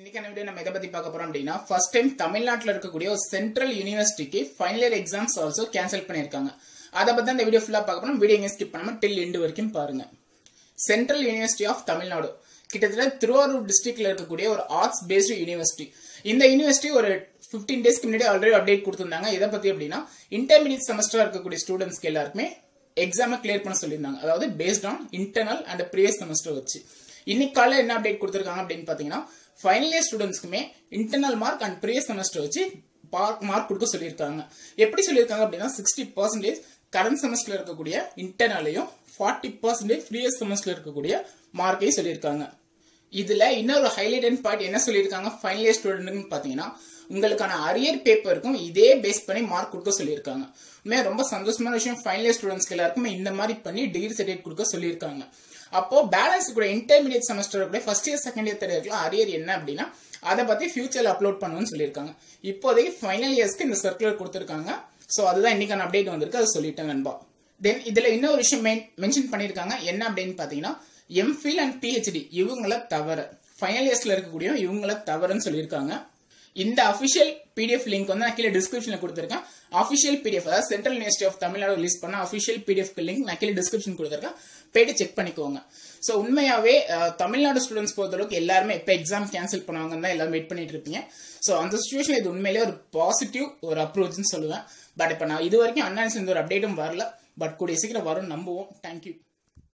இன்னைக்கான வீடியோ நம்ம எதை பத்தி பார்க்க போறோம் அப்படின்னா ஃபர்ஸ்ட் டைம் தமிழ்நாட்டில் இருக்கக்கூடிய ஒரு சென்ட்ரல் யூனிவர்சிட்டிக்கு final year exams also cancel பண்ணியிருக்காங்க. அதை பத்தி இந்த வீடியோ ஃபுல்லா பார்க்க போறோம். வீடியோ எங்க ஸ்கிப் பண்ணாம டில் எண்ட் வரைக்கும் பாருங்க. சென்ட்ரல் யூனிவர்சிட்டி ஆஃப் தமிழ்நாடு கிட்டத்தட்ட திருவாரூர் டிஸ்ட்ரிக்ட்ல இருக்கக்கூடிய ஒரு ஆர்ட்ஸ் பேஸ்டு யூனிவர்சிட்டி. இந்த யூனிவர்சிட்டி ஒரு 15 டேஸ்க்கு முன்னாடி ஆல்ரெடி அப்டேட் கொடுத்திருந்தாங்க. எதை பத்தி அப்படின்னா இன்டர்மீடியட் செமஸ்டரா இருக்கக்கூடிய ஸ்டூடெண்ட்ஸ்க்கு எல்லாருக்குமே எக்ஸாமை கிளியர் பண்ண சொல்லியிருந்தாங்க. அதாவது based on internal and previous semester வச்சு. இன்னைக்கு காலையில் என்ன அப்டேட் கொடுத்திருக்காங்க அப்படின்னு பாத்தீங்கன்னா ஃபைனல் இயர் ஸ்டூடெண்ட்ஸ்க்குமே internal mark and previous semester வச்சு மார்க் கொடுக்க சொல்லியிருக்காங்க. எப்படி சொல்லியிருக்காங்க அப்படின்னா 60% கரண்ட் செமஸ்டர்ல இருக்கக்கூடிய இன்டர்னலையும் 40% ப்ரீவியஸ் செமஸ்டர்ல இருக்கக்கூடிய மார்க்கையும் சொல்லியிருக்காங்க. இதுல இன்னொரு ஹைலைட் பாயிண்ட் என்ன சொல்லியிருக்காங்க ஃபைனல் இயர் ஸ்டூடெண்ட்னு பாத்தீங்கன்னா உங்களுக்கான அரியர் பேப்பருக்கும் இதே பேஸ் பண்ணி மார்க் கொடுக்க சொல்லியிருக்காங்க. உண்மையா ரொம்ப சந்தோஷமான விஷயம். ஃபைனல் இயர் ஸ்டூடெண்ட்ஸ்க்கு எல்லாருக்குமே இந்த மாதிரி பண்ணி டிகிரி சர்டிஃபிகேட் கொடுக்க சொல்லியிருக்காங்க. அப்போ பேலன்ஸ் கூட இன்டர்மீடியட் செமஸ்டர் கூட first year second year third இயர்லாம் அரியர் என்ன அப்படின்னா அதை பத்தி ஃபியூச்சர்ல அப்லோட் பண்ணுவோம்னு சொல்லியிருக்காங்க. இப்போதைக்கு ஃபைனல் இயர்ஸ்க்கு இந்த சர்க்குலர் கொடுத்திருக்காங்க. சோ அதுதான் இன்னைக்கான அப்டேட் வந்திருக்கு. அதை சொல்லிட்டேன் நண்பா. தென் இதுல இன்னொரு விஷயம் மென்ஷன் பண்ணிருக்காங்க. என்ன அப்படின்னு பாத்தீங்கன்னா எம்ஃபில் அண்ட் பிஹெச்டி இவங்கள தவிர ஃபைனல் இயர்ஸ்ல இருக்கக்கூடிய இவங்கள தவிரன்னு சொல்லியிருக்காங்க. இந்த அபிஷியல் பிடிஎஃப் லிங்க் வந்து நான் கீழே டிஸ்கிரிப்ஷன்ல கொடுத்திருக்கேன். அபிஷியல் பிடிஎஃப் அதாவது central university of Tamil Nadu release பண்ண அபிஷியல் பிடிஎஃப் லிங்க் நான் கீழே டிஸ்கிரிப்ஷன் கொடுத்திருக்கேன். போயிட்டு செக் பண்ணிக்கோங்க. சோ உண்மையாவே தமிழ்நாடு ஸ்டூடெண்ட்ஸ் பொறுத்தளவுக்கு எல்லாருமே எப்ப எக்ஸாம் கேன்சல் பண்ணுவாங்கன்னு தான் எல்லாரும் வெயிட் பண்ணிட்டு இருப்பீங்க. சோ அந்த சிச்சுவேஷன் இது உண்மையிலேயே ஒரு பாசிட்டிவ் ஒரு அப்ரோச்னு சொல்லுவேன். பட் இப்ப நான் இது வரைக்கும் அன்ஆன்சர் ஒரு அப்டேட்டும் வரல. பட் கூடிய சீக்கிரம் வரும் நம்புவோம். தேங்க்யூ.